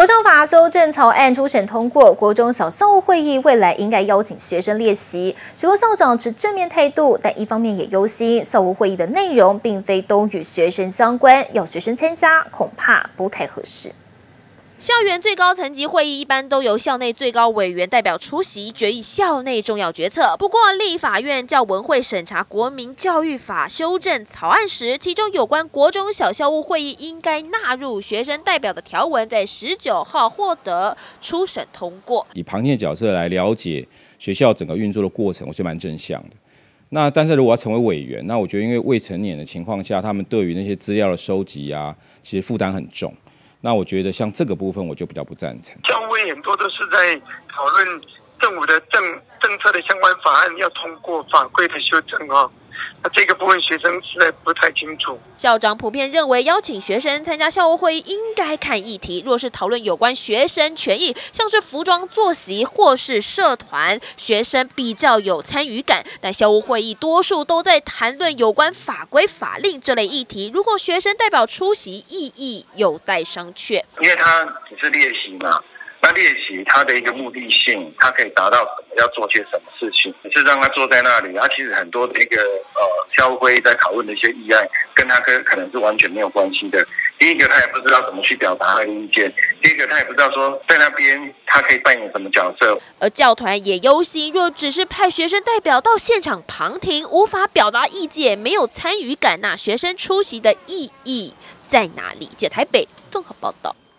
校法修正草案初审通过，国中小校务会议未来应该邀请学生列席。许多校长持正面态度，但一方面也忧心校务会议的内容并非都与学生相关，要学生参加恐怕不太合适。 校园最高层级会议一般都由校内最高委员代表出席，决议校内重要决策。不过，立法院教文会审查国民教育法修正草案时，其中有关国中小校务会议应该纳入学生代表的条文，在19号获得初审通过。 以旁听的角色来了解学校整个运作的过程，我觉得蛮正向的。那但是如果要成为委员，那我觉得因为未成年的情况下，他们对于那些资料的收集啊，其实负担很重。 那我觉得像这个部分，我就比较不赞成。 教务会很多都是在讨论政府的政策的相关法案要通过法规的修正哦。那这个部分学生实在不太清楚。 校长普遍认为，邀请学生参加校务会议应该看议题。若是讨论有关学生权益，像是服装、作息或是社团，学生比较有参与感。但校务会议多数都在谈论有关法规、法令这类议题。如果学生代表出席，意义有待商榷。 因为他只是列席嘛。 那列席他的一个目的性，他可以达到什么？要做些什么事情？只是让他坐在那里，他其实很多的一个校务会议在讨论的一些议案，跟他可能是完全没有关系的。第一个，他也不知道怎么去表达他的意见；第二个，他也不知道说在那边他可以扮演什么角色。 而教团也忧心，若只是派学生代表到现场旁听，无法表达意见，没有参与感，那学生出席的意义在哪里？台北综合报道。